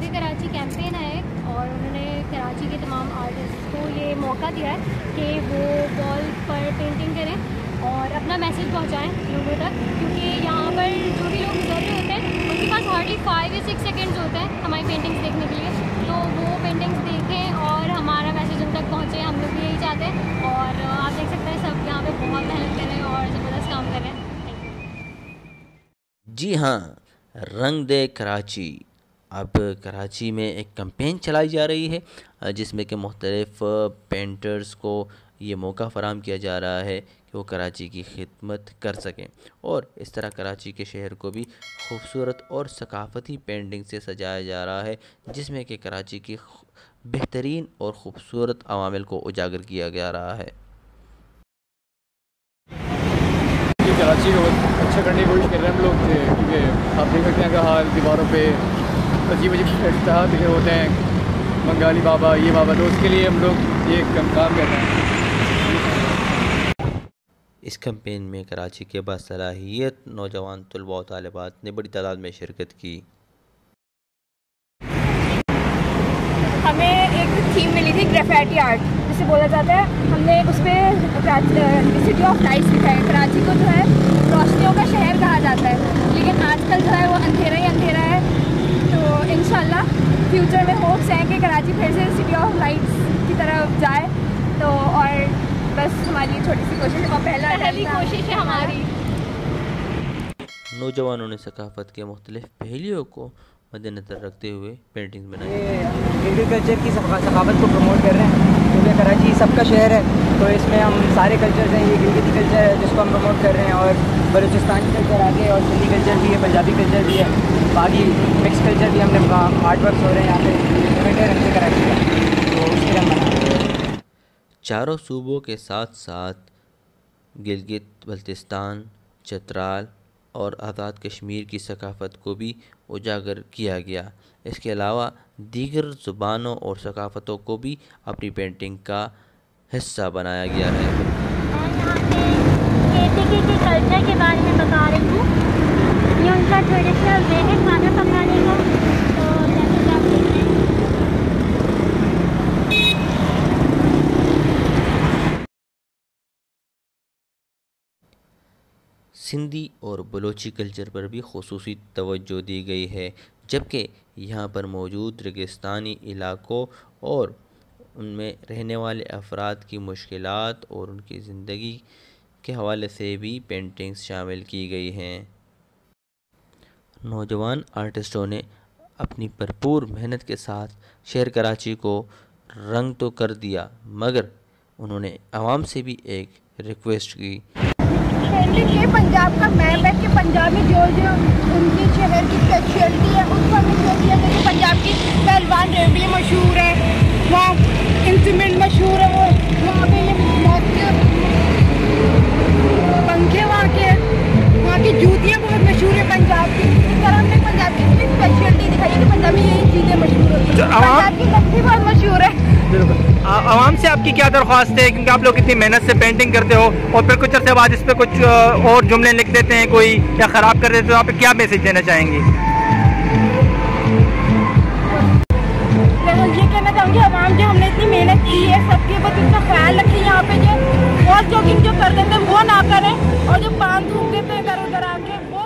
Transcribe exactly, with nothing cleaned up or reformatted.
दे Karachi campaign है और उन्होंने कराची के तमाम आर्टिस्ट को ये मौका दिया है कि वो वॉल पर पेंटिंग करें और अपना मैसेज पहुंचाएं लोगों तक, क्योंकि यहाँ पर जो भी लोग गुजर रहे होते हैं उनके पास हार्डली फाइव या सिक्स सेकेंड्स होते हैं हमारी पेंटिंग्स देखने के लिए, तो वो पेंटिंग्स देखें और हमारा मैसेज उन तक पहुँचे। हम लोग भी यही चाहते हैं और आप देख सकते हैं सब यहाँ पर बहुत मेहनत कर रहे हैं और ज़बरदस्त काम कर रहे हैं। जी हाँ, रंग दे कराची। अब कराची में एक कैंपेन चलाई जा रही है जिसमें कि मुख्तलिफ पेंटर्स को ये मौका फ़राहम किया जा रहा है कि वो कराची की खिदमत कर सकें और इस तरह कराची के शहर को भी खूबसूरत और सकाफ़ती पेंटिंग से सजाया जा रहा है, जिसमें कि कराची की बेहतरीन और ख़ूबसूरत अवामिल को उजागर किया जा रहा है। कराची को अच्छा करने की कोशिश कर रहे हैं हम लोग, क्योंकि आप देख सकते हैं कि हाल दीवारों पे अजीब अजीब इश्तहार लिखे होते हैं, बंगाली बाबा ये बाबा, तो उसके लिए हम लोग ये काम कर रहे हैं। इस कैंपेन में कराची के बासलाहियत नौजवान तलबा व तालिबात ने बड़ी तादाद में शिरकत की। हमें एक थीम मिली थी ग्रेफिटी आर्ट जिसे बोला जाता है, हमने उस पर सिटी ऑफ लाइट्स लिखा है। कराची को जो है रोशनियों का शहर कहा जाता है, लेकिन आजकल जो है वो अंधेरा ही अंधेरा है। तो इंशाल्लाह फ्यूचर में होप्स हैं कि कराची फिर से सिटी ऑफ लाइट्स की तरफ जाए। तो और बस हमारी छोटी सी कोशिश और पहला पहली कोशिश है हमारी। नौजवानों ने सकाफत के मुख्तलिफ पहलुओं को मद्देनजर रखते हुए पेंटिंग बनाई। एग्रीकल्चर की सकाफत को प्रमोट कर रहे हैं, क्योंकि कराची सबका शहर है, तो इसमें हम सारे कल्चर्स हैं। ये गिलगिती कल्चर है जिसको हम प्रमोट कर रहे हैं, और बलूचिस्तानी कल्चर आगे, और सिंधी कल्चर भी है, पंजाबी कल्चर भी है, बाकी मिक्स कल्चर भी हमने आर्ट वर्क हो रहे हैं यहाँ पे कराची का, तो उसके हम बना रहे हैं। चारों सूबों के साथ साथ गिलगित बल्तिस्तान, चतराल और आज़ाद कश्मीर की सकाफ़त को भी उजागर किया गया। इसके अलावा दीगर ज़ुबानों और सकाफ़तों को भी अपनी पेंटिंग का हिस्सा बनाया गया है। और यहाँ पे केटीकी के कल्चर के बारे में बता रही हूँ। ये उनका ट्रेडिशनल वे है खाना पकाने का, तो जैसे कि आप देख रहे हैं। सिंधी और बलोची कल्चर पर भी खुसूसी तवज्जो दी गई है, जबकि यहाँ पर मौजूद रेगिस्तानी इलाकों और उनमें रहने वाले अफराद की मुश्किलात और उनकी ज़िंदगी के हवाले से भी पेंटिंग्स शामिल की गई हैं। नौजवान आर्टिस्टों ने अपनी भरपूर मेहनत के साथ शहर कराची को रंग तो कर दिया, मगर उन्होंने आवाम से भी एक रिक्वेस्ट की। पेंटिंग ये पंजाब का मैप है कि पंजाब में जो जो उनकी शहर की स्पेशलिटी है उसको हमें शो किया। जैसे पंजाब की पहलवान रेवड़ी मशहूर है, वहाँ इंस्ट्रूमेंट मशहूर है, वो वहाँ पे ये पंखे वहाँ के, वहाँ की जूतियाँ बहुत मशहूर है पंजाब की। इस तरह हमने पंजाब की स्पेशलिटी दिखाई है कि पंजाब में यही चीज़ें मशहूर होती हैं। पंजाब की लस्सी बहुत मशहूर है। आवाम से आपकी क्या दरख्वास्त है, क्योंकि आप लोग इतनी मेहनत से पेंटिंग करते हो और फिर कुछ अर्से बाद इस पर कुछ और जुमले लिख देते हैं कोई या ख़राब कर देते हो, आप पे क्या मैसेज देना चाहेंगी? मैं ये कहना चाहूँगी आवाम जो हमने इतनी मेहनत की है सबके बस इतना ख्याल रखें, यहाँ पे जो वॉल जॉगिंग जो कर देते हैं वो ना करें, और जो पान थूक देते हैं घर उधर आके वो